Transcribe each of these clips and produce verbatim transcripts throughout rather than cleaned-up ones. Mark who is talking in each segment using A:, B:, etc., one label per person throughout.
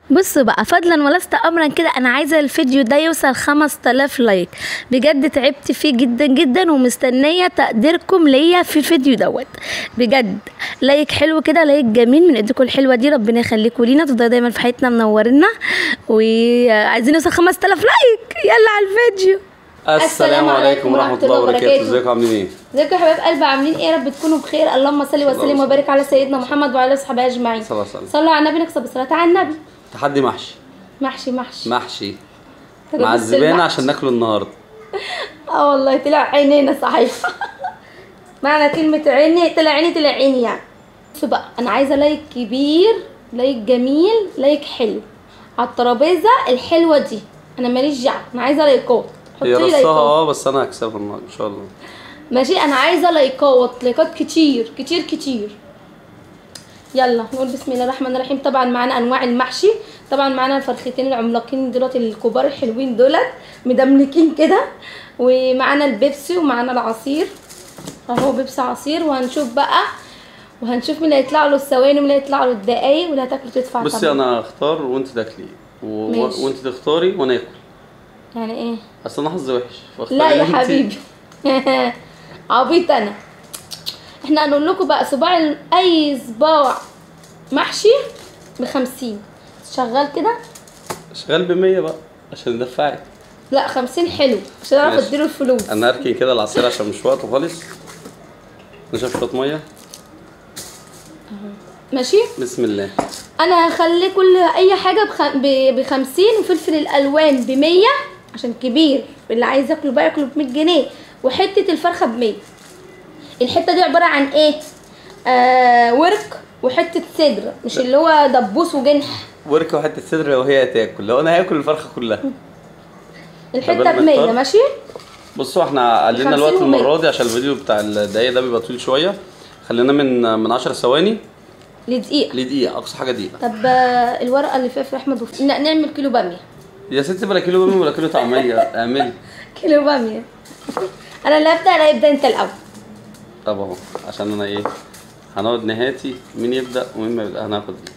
A: بصوا بقى، فضلا ولست امرا كده، انا عايزه الفيديو ده يوصل خمسة آلاف لايك. بجد تعبت فيه جدا جدا ومستنيه تقديركم ليا في الفيديو دوت. بجد لايك حلو كده، لايك جميل من ايديكم الحلوه دي، ربنا يخليكم لينا، تفضلوا دايما في حياتنا منورنا، وعايزين نوصل خمسة آلاف لايك. يلا على الفيديو.
B: السلام عليكم ورحمه الله وبركاته. ازيكم عاملين ايه؟
A: ازيكم يا حبايب قلبي، عاملين ايه؟ يا رب تكونوا بخير. اللهم صل وسلم وبارك على سيدنا محمد وعلى اصحابه اجمعين.
B: صلى الله عليه وسلم.
A: صلوا على النبي، نكسب الصلاه على النبي.
B: تحدي محشي
A: محشي محشي
B: محشي مع الزبانه عشان ناكله النهارده.
A: اه والله طلع عينينا صحيح. معنى كلمه عيني طلع عيني طلع عيني يعني. بصوا بقى، انا عايزه لايك كبير، لايك جميل، لايك حلو على الترابيزه الحلوه دي. انا ماليش دعوه، انا عايزه لايكات.
B: هي رصها اه بس انا هكسبها النهارده ان شاء الله.
A: ماشي، انا عايزه لايكات لايكات كتير كتير كتير. يلا نقول بسم الله الرحمن الرحيم. طبعا معانا انواع المحشي، طبعا معانا الفرختين العملاقين دولت الكبار الحلوين دولت مدملكين كده، ومعانا البيبسي ومعانا العصير اهو، بيبسي عصير. وهنشوف بقى وهنشوف مين اللي هيطلع له الثواني ومين اللي هيطلع له الدقايق واللي هتاكله تدفع.
B: بصي طبعا انا هختار وانت تاكلي و... وانت تختاري وانا اكل.
A: يعني ايه؟
B: اصل انا حظي وحش.
A: لا يا حبيبي. عبيط انا. احنا هنقول لكم بقى صباع، اي صباع محشي بخمسين. شغال كده؟
B: شغال بمية بقى عشان ندفعك.
A: لا خمسين حلو عشان اعرف اديله الفلوس.
B: انا اركن كده العصير عشان مش وقته خالص. نشرب شويه ميه.
A: ماشي
B: بسم الله.
A: انا هخلي كل اي حاجه بخ... ب... بخمسين، وفلفل الالوان بمية عشان كبير، اللي عايز ياكله بقى ياكله بمية جنيه، وحته الفرخه بمية. الحته دي عباره عن ايه؟ آه ورك وحته صدر، مش اللي هو دبوس وجنح.
B: ورك وحته صدر لو هي هتاكل، لو انا هاكل الفرخه كلها.
A: الحته بمية. ماشي.
B: بصوا احنا قللنا الوقت المره دي عشان الفيديو بتاع الدقايق ده بيبقى طويل شويه، خلينا من من عشر ثواني
A: لدقيقه.
B: لدقيقه اقصى حاجه دقيقه.
A: طب الورقه اللي فيها في احمد وف... نعمل كيلو باميه
B: يا ستي، بلا كيلو باميه ولا كيلو طعميه. اعملي
A: كيلو باميه. انا اللي هبدا، انا ابدا انت الاول.
B: طب اهو عشان انا ايه، هنقعد نهاتي مين يبدا ومين ما يبدا. هناخد دي.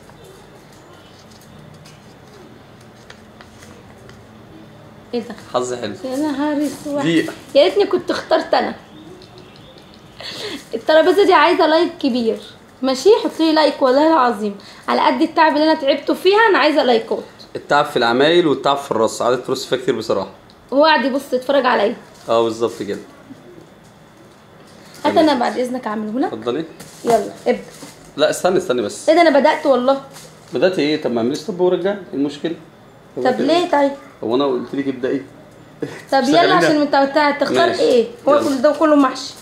A: ايه ده؟
B: حظ حلو.
A: يا نهار اسود،
B: دقيقه.
A: يا ريتني كنت اخترت انا. الترابيزه دي عايزه لايك كبير. ماشي، حطي لي لايك والله العظيم، على قد التعب اللي انا تعبته فيها. انا عايزه لايكات.
B: التعب في العمايل والتعب في الرص، قعدت ترص فيها كتير بصراحه.
A: هو قاعد يبص يتفرج عليا.
B: اه بالظبط كده.
A: هات انا بعد اذنك اعمله لك.
B: اتفضلي.
A: يلا ابدا.
B: لا استني استني بس.
A: ايه ده؟ انا بدات والله.
B: بدات ايه؟ طب ما اعمليش طب ورجع. ايه المشكله؟
A: طب ليه طيب؟
B: هو انا قلت لك ابدأي؟
A: طب يلا عشان انت تختار ايه؟ هو كل ده كله محشي.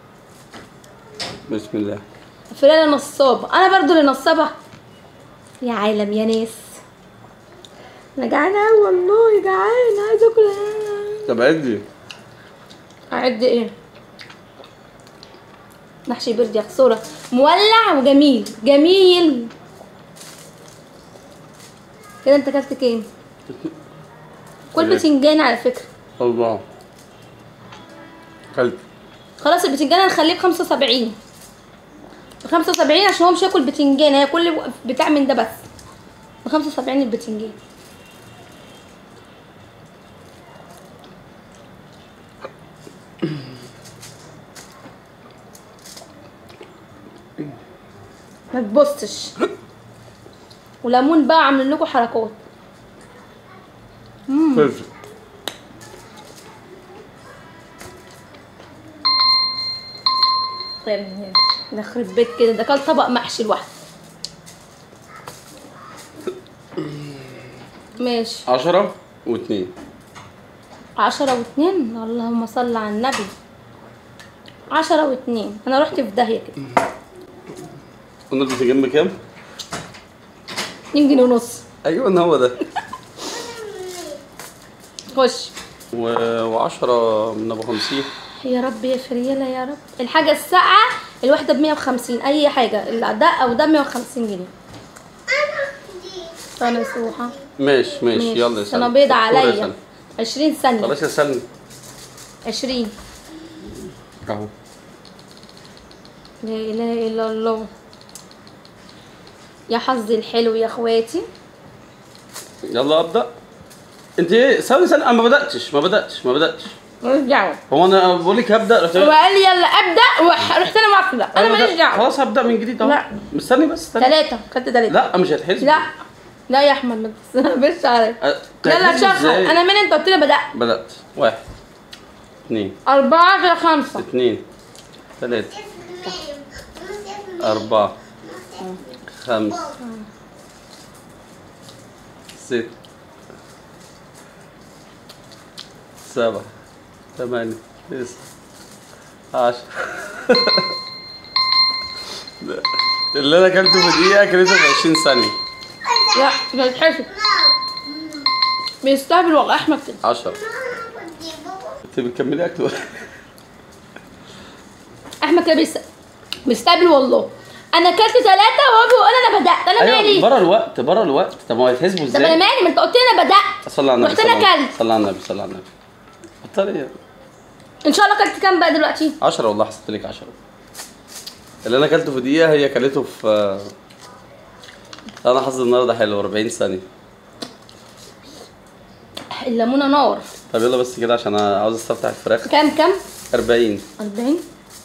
B: بسم الله.
A: فلانة نصابة، انا برضو اللي نصابة يا عالم يا ناس. انا جعانة اوي والله، جعانة عايزة اكل.
B: طب عدي.
A: اعد ايه؟ محشي برد يا خسورة، مولع وجميل جميل كده. انت اكلت كام؟ كل بتنجان على فكرة.
B: الله. كلت.
A: خلاص البتنجان هنخليه بخمسة وسبعين. بخمسة وسبعين عشان هو مش هياكل بتنجان، هي كل بتاع من ده بس. بخمسة وسبعين البتنجان. ما تبصش. وليمون بقى عاملين لكم حركات. امم نخرب بيت كده، ده كان طبق محشي لوحده. ماشي.
B: عشرة واتنين.
A: عشرة واتنين، اللهم صل على النبي. عشرة واتنين، انا رحت في داهية كده.
B: قلنا البتنجان بكام؟
A: اتنين جنيه ونص.
B: ايوه ان هو ده.
A: خش.
B: و... وعشرة من ابو خمسين.
A: يا رب يا فريالة يا رب. الحاجة الساقعة الواحدة بمية وخمسين، أي حاجة ده أو ده مية وخمسين جنيه. أنا سوحة.
B: ماشي ماشي يلا يا سلمى.
A: أنا بيض عليا. عشرين ثانية.
B: خلاص يا سلمى.
A: عشرين.
B: أهو.
A: لا إله إلا الله. يا حظي الحلو يا إخواتي.
B: يلا ابدا. انت ايه؟ ثواني ثانيه، انا ما بداتش ما بداتش ما بداتش.
A: ماليش دعوه.
B: هو انا بقول لك هبدا رحت
A: هو قال لي يلا ابدا ورحت انا واكله. انا ماليش دعوه.
B: خلاص هبدا من جديد اهو.
A: لا.
B: مستني بس استني.
A: ثلاثه خدت ثلاثه.
B: لا مش هتحسب.
A: لا لا يا احمد ما تسبش عليا.
B: أه،
A: يلا
B: هتحسب
A: شغل.
B: إزاي؟
A: انا مين انت قلت لي بدات؟
B: بدات. واحد اثنين
A: أربعة كده خمسة.
B: اثنين ثلاثة أربعة خمسة ستة سبعة ثمانية تسعة عشرة. اللي أنا أكلته في دقيقة كلته في عشرين ثانية.
A: لا مش هتحسب. بيستهبل والله أحمد كده.
B: عشرة. أنت بتكملي أكل ولا؟
A: أحمد كده بيست- بيستهبل والله. أنا أكلت ثلاثة وهو بيقول أنا بدأت. أنا
B: أيوة
A: مالي؟
B: بره الوقت بره الوقت. طب ما هو يتحسبوا
A: طب أنا
B: إزاي؟
A: مالي؟ ما أنت قلت لي أنا بدأت.
B: صلى على النبي.
A: رحت أنا أكلت.
B: صلى على النبي صلى على النبي. بطلي.
A: إن شاء الله أكلت كام بقى دلوقتي؟
B: عشرة والله حسبت لك عشرة. اللي انا اكلته في دقيقة هي اكلته في انا حظي النهارده حلو أربعين ثانية.
A: الليمونة نار.
B: طب يلا بس كده عشان انا عاوز استفتح الفراخ.
A: كام كام؟
B: أربعين.
A: أربعين.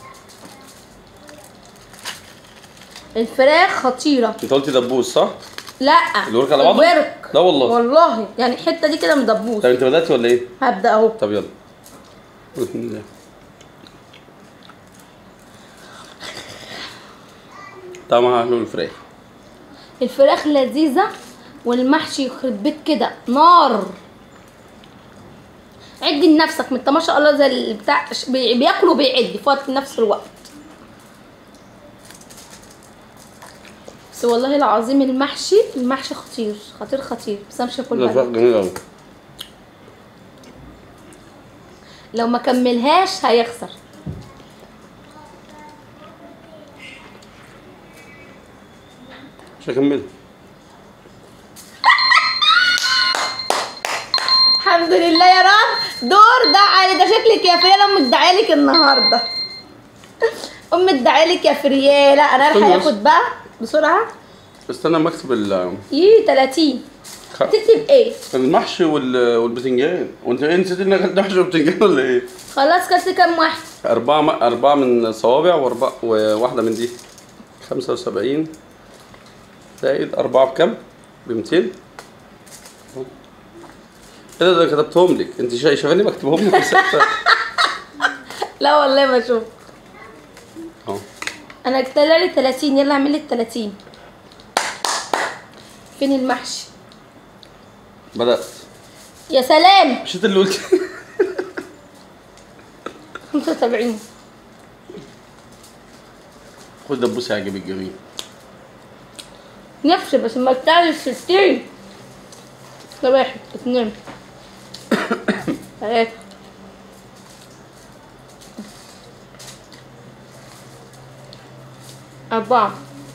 A: الفراخ خطيرة.
B: انت قلتي دبوس صح؟
A: لا
B: الورك على بعضه؟
A: الورك.
B: لا والله.
A: والله يعني الحتة دي كده مدبوس.
B: طب انت بدأتي ولا ايه؟
A: هبدأ أهو.
B: طب يلا. بسم الله. طعمها حلو الفراخ.
A: الفراخ لذيذة والمحشي يخرب بيت كده نار. عدي لنفسك، ما انت ما شاء الله زي اللي بتاع بي- بياكل وبيعد في وقت نفس الوقت. بس والله العظيم المحشي المحشي خطير خطير خطير. بس انا مش هاكل
B: الفراخ
A: بقى.
B: جميل قوي.
A: لو ما كملهاش هيخسر.
B: مش هكملها.
A: الحمد لله يا رب. دور دعالي ده شكلك يا فريال. امك دعالك النهارده. امك دعالك يا فريال. لا انا رايحه اخد بقى بسرعه.
B: استنى اما اكتب ال
A: يي ثلاثين.
B: خ-
A: تكتب ايه؟
B: المحشي وال... والبتنجان. وانت ايه نسيت انك اكلت محشي وبتنجان ولا ايه؟
A: خلاص كلت كام واحد؟
B: أربعة م... أربعة من صوابع وأربعة وواحدة من دي. خمسة وسبعين زائد أربعة بكام؟ بميتين. ايه ده؟ ده كتبتهم لك. انت شا- شايفاني بكتبهم لك بستة.
A: لا والله ما اشوف.
B: اهو.
A: انا طلع لي ثلاثين. يلا اعمل لي ال ثلاثين. فين المحشي؟
B: بدأت.
A: يا سلام.
B: مش انت اللي قلت؟
A: خمسة وسبعين.
B: خد دبوس هيعجبك جميل.
A: نفسي بس ما بتاعش ستين. ده واحد اتنين ثلاثة أربعة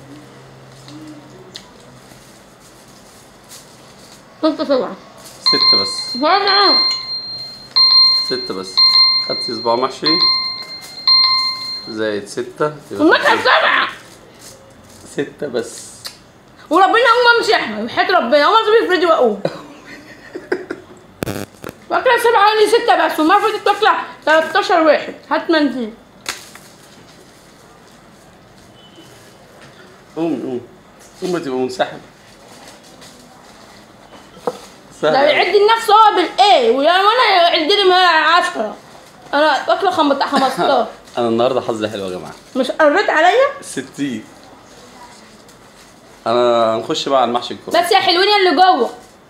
A: ستة سبعة
B: ستة بس.
A: سبعة.
B: ستة بس. خدتي صباع محشي زائد ستة.
A: المكنة سبعة.
B: ستة بس.
A: وربنا أقوم أمشي أحمد وحياة ربنا أقوم أصبر في رجلي وأقوم. واكلة سبعة وأنا ستة بس وما فاتت واكلة تلتاشر واحد. هات منديل.
B: قوم قوم قوم تبقى منسحب.
A: ده يعد لنفسه هو بالايه وانا يعد لي عشرة. انا واكله خمستاشر.
B: انا النهارده حظي حلو يا جماعه.
A: مش قريت عليا؟
B: ستين. انا هنخش بقى على المحشي الكرنب.
A: بس يا حلوين اللي جوه.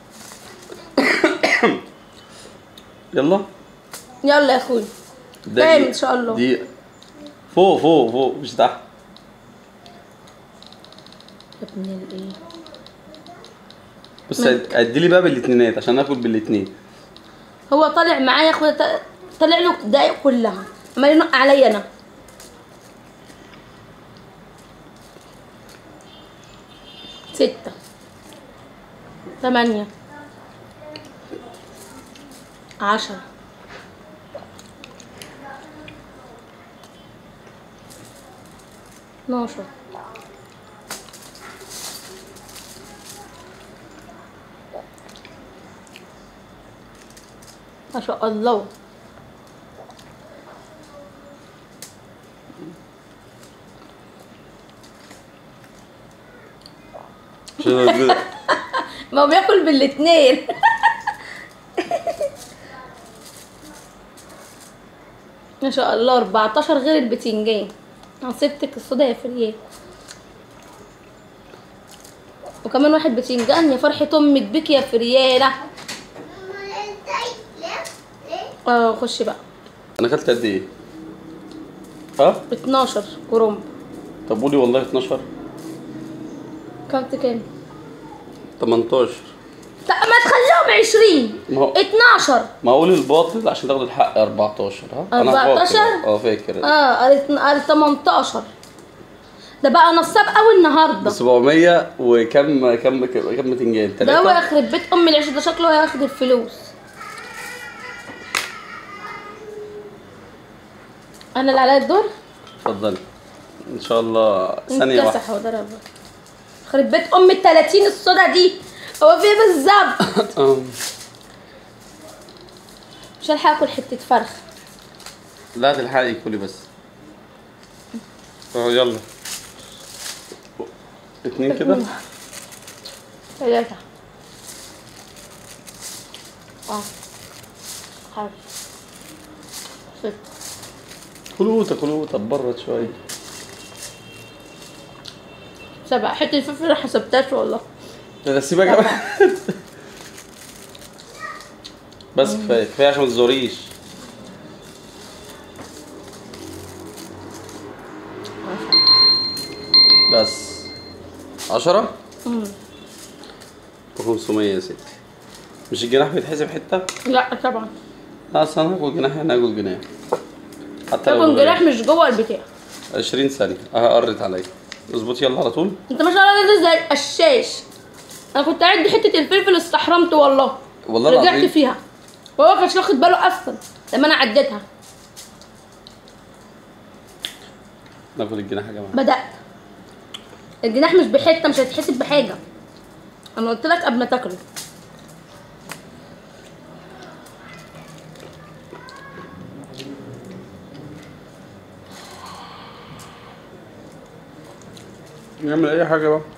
B: يلا
A: يلا يا اخويا. فاهم ان شاء الله.
B: دي فوق فوق فوق مش تحت.
A: يا ابن الايه.
B: بص ادي لي بقى بالاتنينات عشان اكل بالاتنين.
A: هو طالع معايا يا اخويا. طلع له الدقايق كلها عمال ينق عليا انا. ستة ثمانية عشرة اتناشر ما شاء الله. ما هو بياكل بالاتنين. ما شاء الله أربعتاشر غير البتنجان. نصيبتك الصودا يا فريال. وكمان واحد بتنجان يا فرحة امك بك يا فريالة. اه خشي بقى.
B: انا اكلت قد ايه؟ ها؟
A: اتناشر كرنب.
B: طب قولي والله اتناشر.
A: كلت كام؟
B: تمنتاشر.
A: لا ما تخليهم عشرين.
B: ما هو
A: اتناشر.
B: ما قولي الباطل عشان تاخد الحق اربعتاشر. ها؟
A: أربعتاشر؟
B: انا فاكر. اه فاكر.
A: اه قالت قال تمنتاشر. ده بقى نصاب قوي النهارده.
B: سبعمية وكم كم كم بتنجان؟
A: ده هو
B: تلاتة.
A: يخرب بيت ام العيش، ده شكله هياخد الفلوس. انا اللي عليا الدور.
B: اتفضلي. ان شاء الله ثانية واحدة.
A: انكسح وضرب. يخرب بيت ام التلاتين الصودا دي. هو في ايه بالظبط؟ مش هلحق اكل حتة فرخ.
B: لا تلحقي كلي بس. اه يلا. اتنين كده.
A: ثلاثة. اه حلو. ستة.
B: كلوته كلوته برد شوية.
A: سبعة. حتة الفلفل ما حسبتهاش والله.
B: لا سيبها كمان. بس كفاية كفاية عشان ما تزوريش. بس عشرة.
A: امم
B: وخمسمية يا ستي. مش الجناح بيتحسب حتة؟
A: لا طبعا.
B: لا اصل انا هاكل جناح هنا هاكل جناح. حتى لو
A: تاكل جناح مش جوه البتاع.
B: عشرين ثانية. اه قرت عليا. اظبطي يلا على طول.
A: انت ما شاء الله ده زي القشاش. انا كنت اعد حتة الفلفل استحرمت والله.
B: والله
A: رجعت
B: العظيم.
A: فيها. وهو كانش واخد باله اصلا لما انا عديتها.
B: ناكل الجناح يا جماعة.
A: بدأت. الجناح مش بحته، مش هيتحسب بحاجه. انا قلت لك قبل ما تاكله.
B: نعمل اي حاجة بقى.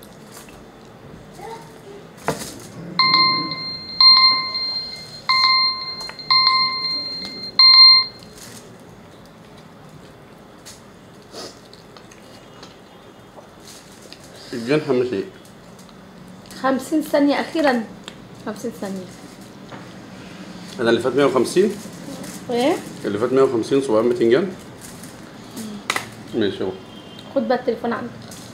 B: الجنح مش ايه؟
A: خمسين ثانيه اخيرا. خمسين ثانيه.
B: انا اللي فات مية وخمسين.
A: ايه؟
B: اللي فات مية وخمسين سبعمية بتنجان. ماشي اهو.
A: خد بقى التليفون عندك.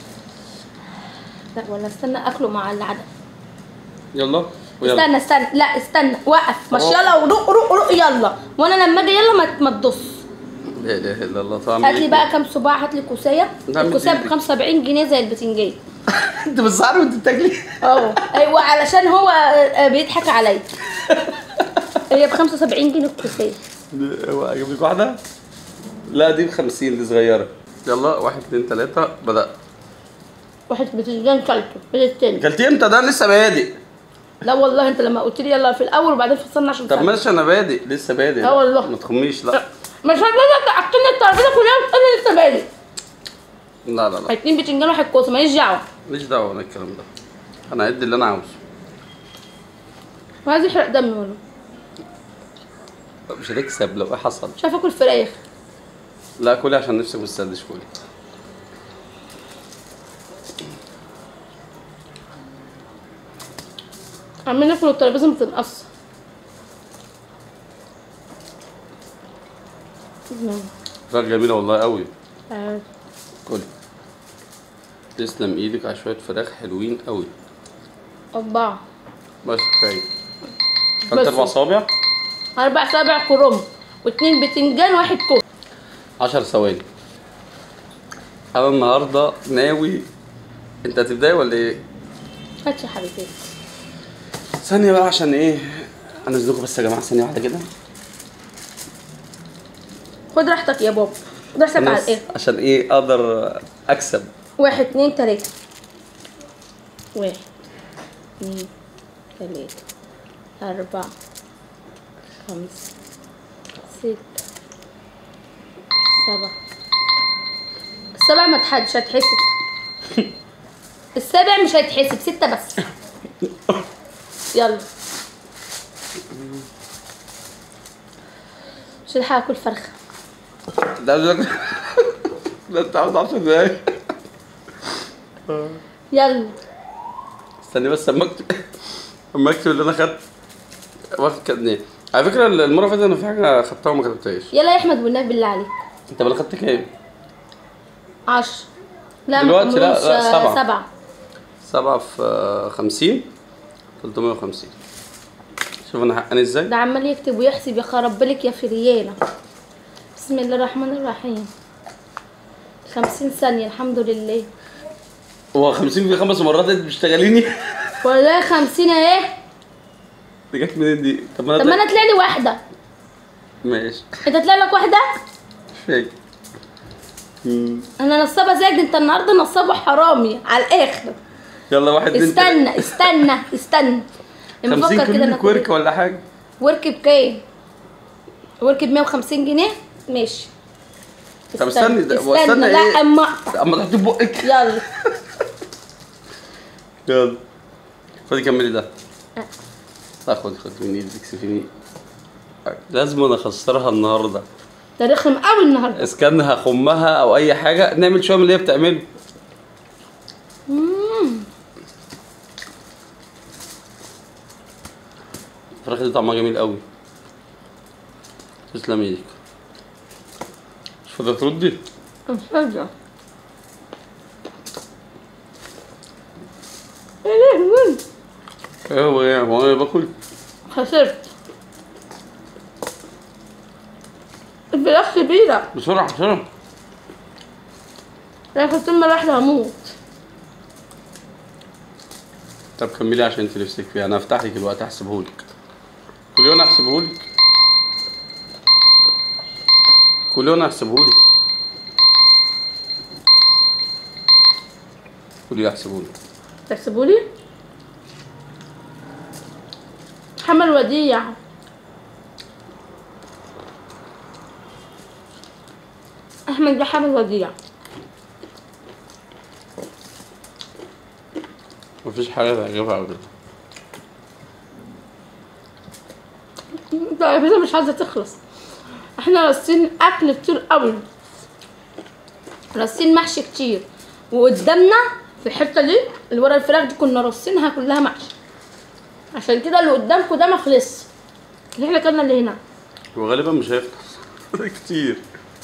A: لا ولا استنى اكله مع العدد.
B: يلا ويلا.
A: استنى استنى لا استنى وقف. مش
B: أهو.
A: يلا ورق رق رق يلا. وانا لما اجي يلا ما ما تدوس.
B: لا اله الا الله. طعم
A: هات لي
B: ايه؟
A: بقى كام صباع. هات لي كوسيه.
B: ده
A: الكوسيه ب
B: مديك.
A: خمسة وسبعين جنيه زي البتنجان.
B: انت بتزعلي وانت بتاكلي؟
A: اه ايوه علشان هو آه، بيضحك عليا. هي ب خمسة وسبعين جنيه الكوسيه.
B: هو اجيب لك واحدة؟ لا دي ب خمسين، دي صغيرة. يلا واحد اتنين تلاتة بدأ.
A: واحد بتنجان كلته. التاني.
B: كلتي امتى؟ ده لسه بادئ.
A: لا والله انت لما قلت لي يلا في الاول وبعدين فصلنا عشان
B: طب
A: سنة.
B: ماشي انا بادئ لسه بادئ.
A: اه والله.
B: ما تخميش لا.
A: مش هتقدر تعقلني الترابيزه كلها وتقول لي لسه بادئ.
B: لا لا لا
A: اتنين بتنجان واحد كوسه ماليش دعوه.
B: ماليش دعوة انا الكلام ده. انا هعد اللي انا عاوزه.
A: وعايز يحرق دمي والله.
B: مش هتكسب لو ايه حصل.
A: مش عارفه اكل فراخ.
B: لا كلي عشان نفسك بتسدش كلي.
A: عمالين ناكل والترابيزه بتنقص.
B: فراخ جميلة والله قوي.
A: آه.
B: كلي. تسلم ايدك على شوية فراخ حلوين قوي.
A: أربعة.
B: بس كفاية.
A: بس.
B: كلت اربع صوابع.
A: أربع سابع كرنب واتنين بتنجان واحد كوسه.
B: عشر ثواني. انا النهارده ناوي. انت هتبداي ولا ايه؟
A: هات يا حبيبتي.
B: ثانية بقى عشان ايه؟ انزلكم بس يا جماعة ثانية واحدة كده.
A: خد راحتك يا بابا. خد راحتك على
B: بس
A: ايه؟
B: عشان ايه اقدر اكسب.
A: واحد اتنين تلاتة. واحد اتنين تلاتة أربعة خمسة ستة سبعة. السبع ما تحد- مش هتحسب. السابع مش هيتحسب، ستة بس. يلا مش هلحق اكل فرخة.
B: لا لا لا انت عاوز عشر دقايق.
A: يلا
B: استني بس اما اكتب اما اكتب اللي انا خدت واخد كام ايه. على فكره المره اللي فاتت انا في حاجه خدتها وما كتبتهاش.
A: يلا يا احمد والنبي بالله عليك.
B: انت بقى خدت كام؟
A: عشرة. لا
B: دلوقتي لا
A: ما
B: لا سبعة.
A: سبعة.
B: سبعة في خمسين تلتمية وخمسين. شوف انا حقاني ازاي؟
A: ده عمال يكتب ويحسب، يا خرب بالك يا فريالة. بسم الله الرحمن الرحيم. خمسين ثانية الحمد لله.
B: هو خمسين في خمس مرات انت بتشتغليني؟
A: والله خمسين اهي.
B: دي جت منين دي؟ طب ما انا
A: طب ما انا طلع لي واحدة.
B: ماشي.
A: انت طلع لك واحدة؟
B: مش فاكر. مم.
A: انا نصابة زيك، ده انت النهارده نصاب وحرامي على الاخر.
B: يلا واحد اتنين
A: استنى استنى استنى.
B: خمسين كيلو لك ورك ولا حاجة؟
A: ورك بكام؟ ورك ب مية وخمسين جنيه؟ ماشي.
B: طب استني ده
A: استنى,
B: استنى
A: لا
B: ايه؟
A: اما
B: اما تحطي بقك.
A: يلا
B: يلا خدي كملي ده. لا خدي خدي من ايدك سيبيني. لازم انا اخسرها النهارده.
A: ده رخم قوي النهارده.
B: اسكان هخمها او اي حاجه، نعمل شويه من اللي هي بتعمله.
A: امم
B: الفراخ دي طعمها جميل قوي. تسلم ايدك. مش فاضيه تردي؟
A: مش فاضيه. ايه ليه؟
B: ايه هو ايه؟ هو انا باكل؟
A: خسرت. الفراخ كبيرة.
B: بسرعه بسرعه.
A: انا كنت مرة واحدة هموت.
B: طب كملي عشان انت نفسك فيها، انا هفتح لك الوقت احسبهولك. كل يوم احسبهولك. كل يوم احسبهولك. كل يوم احسبهولك.
A: تحسبولي؟ حمل وديع. احمد ده حمل وديع.
B: مفيش حاجه تعجبها على كده.
A: ده البيتزا مش عايزه تخلص. احنا راسين اكل كتير قوي، راسين محشي كتير، وقدامنا في الحته دي اللي ورا الفراخ دي كنا راسينها كلها محشي، عشان كده اللي قدامكم ده ما خلصش، اللي احنا كنا اللي هنا.
B: وغالبا مش هيخلص كتير.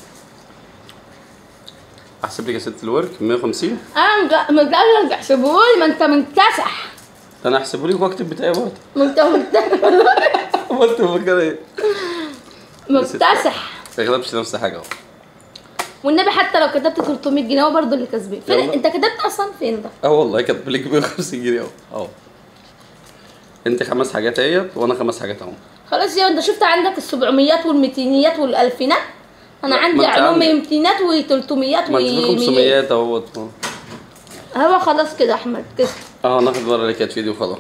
B: احسب لك يا ست الورك مية وخمسين.
A: انا ما تقدرش تحسبهولي، ما انت منكسح.
B: انا احسبه لك واكتب بتاعي برضه.
A: ما انت منكسح.
B: ما انت مفكر ايه؟
A: مكتسح.
B: ما يغلبش نفس حاجه اهو.
A: والنبي حتى لو كتبت تلتمية جنيه هو برضه اللي كسبان. فين
B: يلا.
A: انت كتبت اصلا فين ده؟
B: اه والله كاتب لك مية وخمسين جنيه اهو. اهو. انت خمس حاجات اهيت وانا خمس حاجات اهو.
A: خلاص يا انت شفت عندك السبعميات والميتينيات والالفينات، انا
B: ما-
A: عندي
B: ما انت
A: علوم
B: عندك.
A: ميتينات وتلتميات
B: ما انت في
A: وميات.
B: خمسميات اهوت.
A: هو خلاص كده احمد كده.
B: اه ناخد ورا اللي كانت في ايدي وخلاص.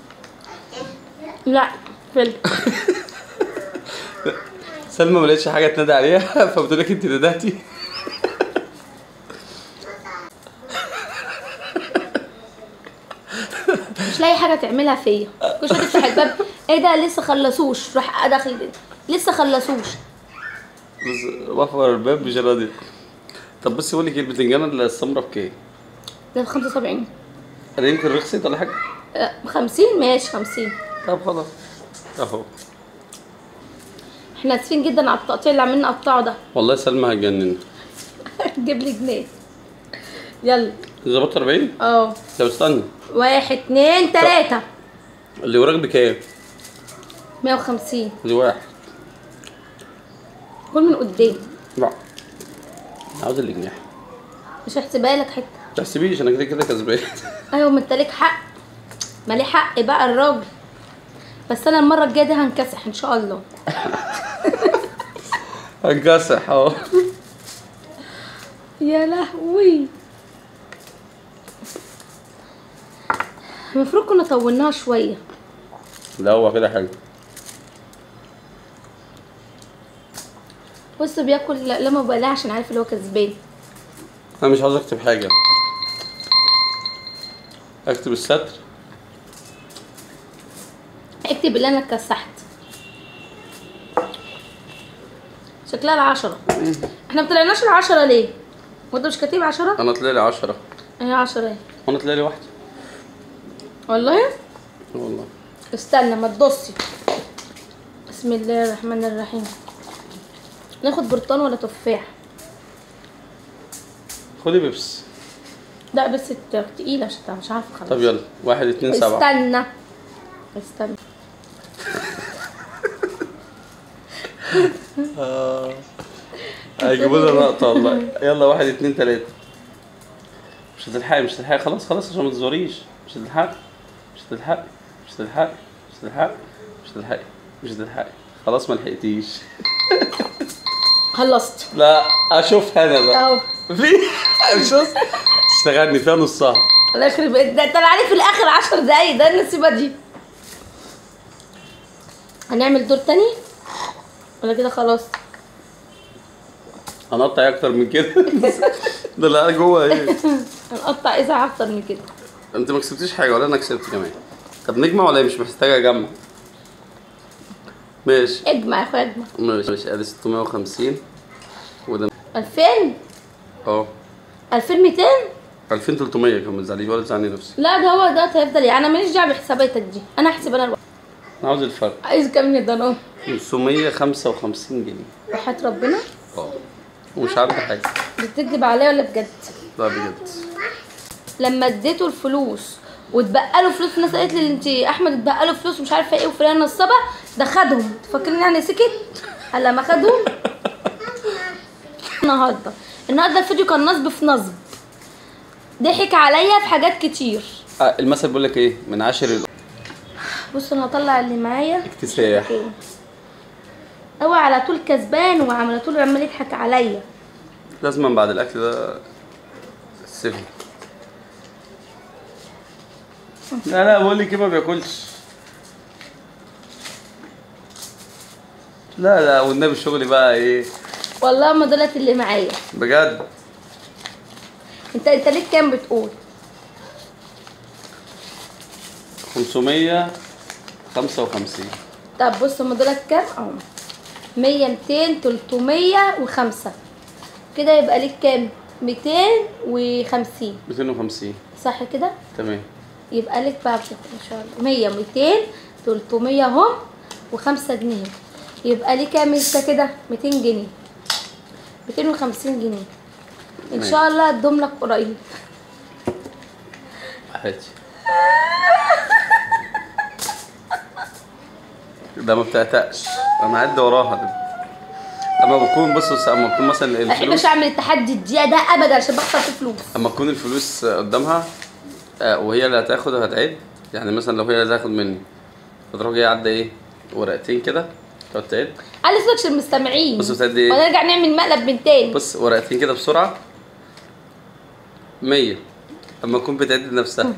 A: لا فيلم.
B: سلمى ما لقيتش حاجه تنادي عليها فبتقول لك انت ندهتي.
A: مش لاقي حاجه تعملها فيا، كل شويه تفتح الباب ايه ده لسه خلصوش، روح داخل لسه خلصوش.
B: بس بحفر الباب مش راضي. طب بصي اقول لك ايه، البتنجانه السمراء بكام؟
A: ده خمسة وسبعين.
B: انا يمكن رخصت ولا حاجه؟
A: أه، خمسين ماشي خمسين.
B: طب خلاص اهو.
A: احنا اسفين جدا على التقطيع اللي عاملين نقطعه ده.
B: والله سلمى هتجنن.
A: جيب لي جنيه. يلا.
B: ظبطت أربعين؟
A: اه.
B: طب استنى.
A: واحد اتنين تلاتة.
B: اللي وراك بكام؟
A: مية وخمسين.
B: دي واحد.
A: كل من قدام.
B: لا عاوز الجناح.
A: مش هحسبها لك حته.
B: ما تحسبيش انا كده كده كسبان.
A: ايوه ما انت ليك حق، ما ليه حق بقى الراجل، بس انا المره الجايه دي هنكسح ان شاء الله.
B: هنكسح اهو.
A: يا لهوي، المفروض كنا طولناها شويه.
B: لا هو كده حلو.
A: بص بياكل لما بقلاه عشان عارف اللي هو كسبان.
B: انا مش عاوز اكتب حاجه، اكتب الستر.
A: اكتب اللي انا اتكسحت. شكلها العشرة. احنا مطلعناش العشرة ليه؟ وانت مش كاتب عشرة؟
B: انا طلع لي عشرة.
A: ايه عشرة ايه؟
B: وانا طلع لي واحده
A: والله؟
B: والله.
A: استنى ما تبصي. بسم الله الرحمن الرحيم. ناخد برتقان ولا تفاح؟
B: خدي بيبس.
A: لا بس تقيلة عشان مش عارفة خلاص.
B: طب يلا، واحد اتنين سبعة.
A: استنى استنى.
B: اه هيجيبوا لنا لقطة والله. يلا واحد اتنين تلاتة. مش هتلحقي مش هتلحقي خلاص خلاص عشان ما تزوريش. مش هتلحقي مش هتلحقي مش هتلحقي مش هتلحقي مش هتلحقي مش هتلحقي خلاص ما لحقتيش.
A: خلصت.
B: لا اشوفها انا بقى.
A: اهو.
B: في مش اشتغلني فيها نصها.
A: الله يخرب بيت ده طلع لي في الاخر عشر دقايق ده النسيبة دي. هنعمل دور تاني ولا كده خلاص؟
B: هنقطع اكتر من كده. ده اللي جوه ايه؟
A: هنقطع اذا اكتر من كده.
B: انت ما كسبتيش حاجه ولا انا كسبت كمان. طب نجمع ولا مش محتاجه اجمع؟ ماشي
A: اجمع يا اخويا اجمع.
B: ماشي ماشي. ادي ستمية وخمسين وده
A: ألفين.
B: اه
A: ألفين ومئتين.
B: ألفين وتلتمية كمان. ما تزعليش ولا تزعلني نفسي.
A: لا ده هو ده هيفضل يعني. انا ماليش دعوه بحساباتك دي، انا هحسب انا الوقت.
B: انا عاوز الفرق.
A: عايز كام يا ضنا؟
B: خمسمية وخمسة وخمسين جنيه.
A: وحياة ربنا.
B: اه ومش عارفه حاجه.
A: بتكذب عليا ولا بجد؟
B: لا بجد.
A: لما اديته الفلوس واتبقى له فلوس، الناس قالت لي انت احمد اتبقى له فلوس ومش عارفه ايه وفلان نصابه، ده خدهم. تفكرين يعني سكت؟ هلا ما خدهم. النهارده النهارده الفيديو كان نصب في نصب. ضحك عليا في حاجات كتير.
B: آه المثل بيقول لك ايه؟ من عشر ال...
A: بص انا هطلع اللي معايا
B: اكتساح.
A: هو على طول كسبان وعلى طول عمال يضحك عليا.
B: لازما بعد الاكل ده السفن. لا لا بقول لك ايه، ما بياكلش. لا لا والنبي الشغل بقى ايه؟
A: والله ما دولت اللي معايا
B: بجد.
A: انت انت ليك كام بتقول؟
B: خمسمية وخمسة وخمسين.
A: طب بص هم دولت كام اهو. مية ميتين تلتمية وخمسة كده يبقى ليك كام؟ ميتين وخمسين.
B: ميتين وخمسين
A: صح كده؟
B: تمام.
A: يبقى لك بقى كده ان شاء الله مية ميتين تلتمية اهم وخمسة جنيه. يبقى لي كام انت كده؟ ميتين جنيه. ميتين وخمسين جنيه ان شاء الله هدوم لك قريب.
B: حياتي ده ما بتعتقش. انا قد وراها ده. اما بكون بص اما بكون مثلا
A: ما
B: الفلوس،
A: بحبش اعمل التحدي الدقيقه ده ابدا عشان بخسر في فلوس.
B: اما تكون الفلوس قدامها وهي اللي هتاخد وهتعد، يعني مثلا لو هي اللي هتاخد مني فتروح جايه عدى ايه ورقتين كده تقعد تعد.
A: علي صوتك عشان المستمعين.
B: بص بتعد ايه؟
A: ونرجع نعمل مقلب من تاني.
B: بص ورقتين كده بسرعه مية. اما تكون بتعد نفسها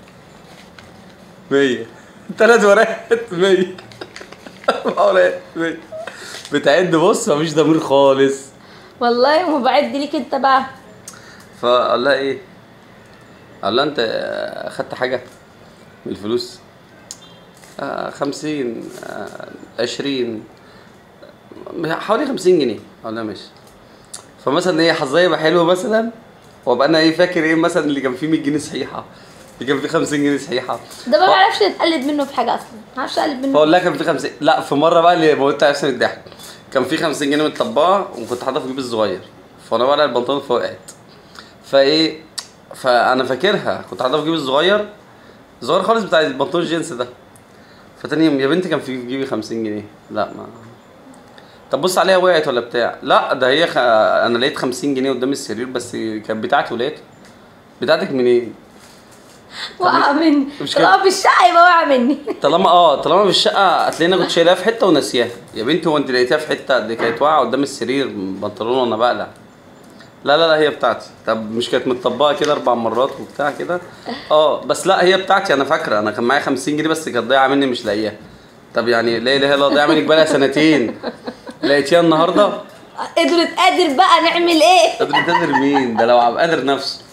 B: مية. ثلاث ورقات مية. اربع ورقات مية. بتعد. بص مفيش ضمير خالص
A: والله. وما بعد ليك انت بقى.
B: فقال لها ايه؟ قال لها انت اخدت حاجه من الفلوس؟ آه خمسين آه عشرين حوالي خمسين جنيه. قال لها ماشي. فمثلا ايه حظها يبقى حلو مثلا وابقى انا ايه فاكر ايه مثلا اللي كان فيه مية جنيه صحيحه، اللي كان فيه خمسين جنيه صحيحه.
A: ده ما بعرفش اتقلد منه في حاجه اصلا. ما بعرفش اقلد منه.
B: فاقول لها كان فيه خمسين. لا في مره بقى اللي موتها نفسي من الضحك. كان فيه خمسين جنيه متطبقه وكنت حاططها في جيبي الصغير، فانا بقى البنطلون فوقعت. فايه فانا فاكرها كنت حاططها في جيبي الصغير صغير خالص بتاع البنطلون الجينز ده. فتاني يوم يا بنتي كان في جيبي خمسين جنيه. لا ما طب بص عليها وقعت ولا بتاع. لا ده هي خ... انا لقيت خمسين جنيه قدام السرير بس كانت بتاعتي ولقيتها. بتاعتك منين؟
A: وقع مني.
B: مش كده.
A: طالما في الشقه يبقى وقع مني.
B: طالما اه طالما في الشقه هتلاقيني كنت شايلها في حته وناسياها. يا بنتي هو انت لقيتيها في حته دي كانت واقعه قدام السرير بنطلون وانا بقلع. لا لا لا هي بتاعتي. طب مش كانت متطبقه كده اربع مرات وبتاع كده؟ اه بس لا هي بتاعتي. انا فاكره انا كان معايا خمسين جنيه بس كانت ضايعه مني مش لاقيها. طب يعني لا اله الا الله ضايعه منك بقالها سنتين لقيتيها النهارده؟
A: قدرة قادر بقى نعمل ايه؟
B: قادر قادر مين ده؟ لو عم قادر نفسه.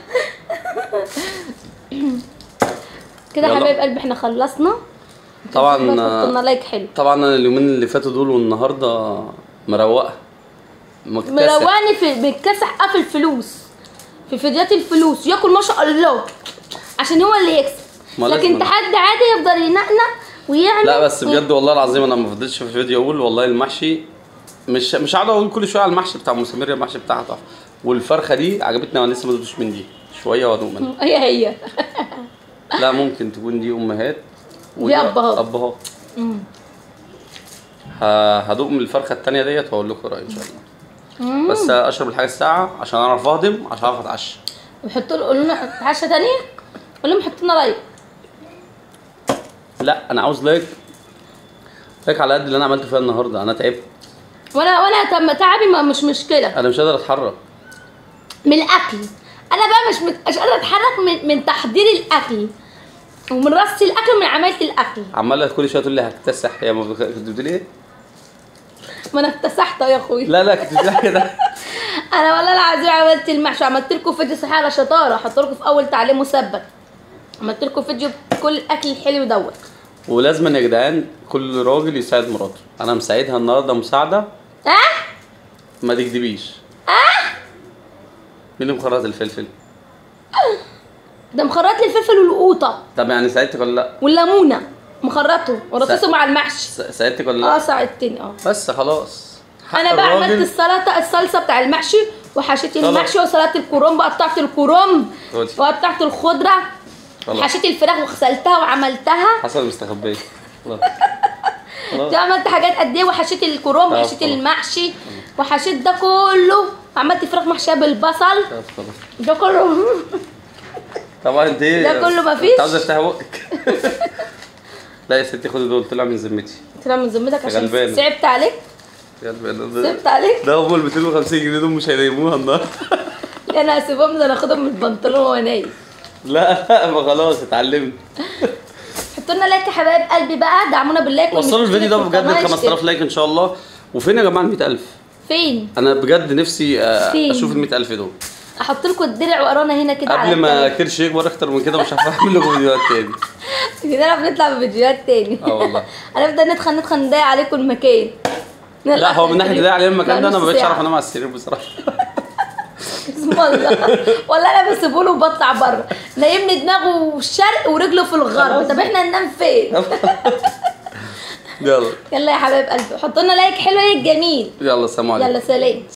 A: كده يا
B: يلا.
A: حبايب قلبي احنا خلصنا.
B: طبعا
A: حطينا لايك حلو.
B: طبعا انا اليومين اللي فاتوا دول والنهارده مروقه مكتسح.
A: مرواني في بيتكسح قفل فلوس في فيديوهات الفلوس، ياكل ما شاء الله عشان هو اللي يكسب،
B: ما
A: لكن
B: لازم.
A: تحدي عادي يفضل ينقنق ويعمل.
B: لا بس بجد والله العظيم انا ما فضلتش في فيديو اقول والله المحشي مش مش هقعد اقول كل شويه على المحشي بتاع مسامير، المحشي بتاعها تحفه، والفرخه دي عجبتني وانا لسه ما دوتش من دي شويه وادوق منها.
A: هي هي
B: لا ممكن تكون دي امهات
A: دي أبهات.
B: ابهات. ه- هدوق من الفرخه التانيه ديت واقول لكم رايي ان شاء الله. بس اشرب الحاجه الساعه عشان اعرف اهضم، عشان اعرف اتعشى.
A: بيحطوا له قولوا لنا عشا تانية، قول لهم حطوا لنا لايك.
B: لا انا عاوز لايك، لايك على قد اللي انا عملته فيها النهارده. انا تعبت،
A: وانا وانا تم تعبي ما مش مشكله
B: انا مش قادر اتحرك
A: من الاكل. انا بقى مش مت- مش قادره اتحرك من من تحضير الاكل ومن رص الاكل ومن عمايل الاكل.
B: عماله كل شويه تقول لي هكتسح. يا ما بخ- كنت بتقولي ايه؟
A: ما انا اكتسحت يا اخوي.
B: لا لا كنت بتقولي كده.
A: انا والله العظيم عملت المحشي، عملت لكم فيديو صحيح على شطاره، حط لكم في اول تعليم مثبت، عملت لكم فيديو بكل الاكل الحلو دوت.
B: ولازم يا جدعان كل راجل يساعد مراته. انا مساعدها النهارده مساعده
A: اه
B: ما تكدبيش. اه مين اللي مخرط الفلفل؟
A: ده مخرط لي الفلفل والقوطه
B: طب يعني ساعدتك ولا لا؟
A: والليمونه مخرطه ورصصه مع المحشي.
B: س- ساعدتك ولا
A: اه
B: لا؟
A: ساعدتني اه.
B: بس خلاص. حق
A: انا بقى عملت
B: الراجل.
A: السلطه الصلصه بتاع المحشي وحشيت
B: خلاص.
A: المحشي وسلطه الكرنب، قطعت الكرنب
B: خدي.
A: وقطعت الخضره،
B: خلاص.
A: حشيت الفراخ وغسلتها وعملتها.
B: حسب المستخبيه. خلاص. خلاص.
A: دي عملت حاجات قد ايه، وحشيت الكرنب
B: خلاص،
A: وحشيت
B: خلاص.
A: المحشي وحشيت ده كله، وعملت فراخ محشيه بالبصل
B: خلاص خلاص.
A: ده كله.
B: طبعا انت ايه؟
A: ده كله مفيش؟
B: انت عاوزه افتح بقك. لا يا ستي خدي دول، طلع من ذمتي.
A: طلع من ذمتك عشان
B: غلبانة.
A: صعبت عليك.
B: ده
A: صعبت عليك.
B: ده هم ال مئتين وخمسين جنيه دول مش هينيموها النهارده.
A: انا هسيبهم، ده انا اخدهم من البنطلون وهو نايم.
B: لا لا ما خلاص اتعلمت.
A: حطوا لنا لايك يا حبايب قلبي بقى، دعمونا باللايك.
B: وصلوا الفيديو ده
A: والمشترك في
B: بجد ل
A: القناة
B: خمسة آلاف
A: يشترك.
B: لايك ان شاء الله. وفين يا جماعه ال مئة ألف؟
A: فين؟
B: انا بجد نفسي آه،
A: فين؟
B: اشوف ال مئة ألف دول
A: احط لكم الدرع وقرانا هنا كده على
B: قبل ما
A: التلاتة.
B: كرش يكبر اكتر من كده. مش هعمل لكم فيديوهات تاني.
A: كده بنطلع بفيديوهات تاني.
B: اه والله.
A: هنفضل نتخن نتخن نضايق عليكم المكان.
B: لا هو من ناحيه ده عليه المكان ده انا ما بقتش اعرف
A: انا
B: انام على السرير بصراحه.
A: بسم الله. والله انا بسيبه له وبطلع بره، نايمني دماغه الشرق ورجله في الغرب. طب احنا ننام فين؟
B: يلا
A: يلا يا حبايب قلبي حطوا لنا لايك حلو، لايك جميل.
B: يلا سلام عليكم.
A: يلا سلام.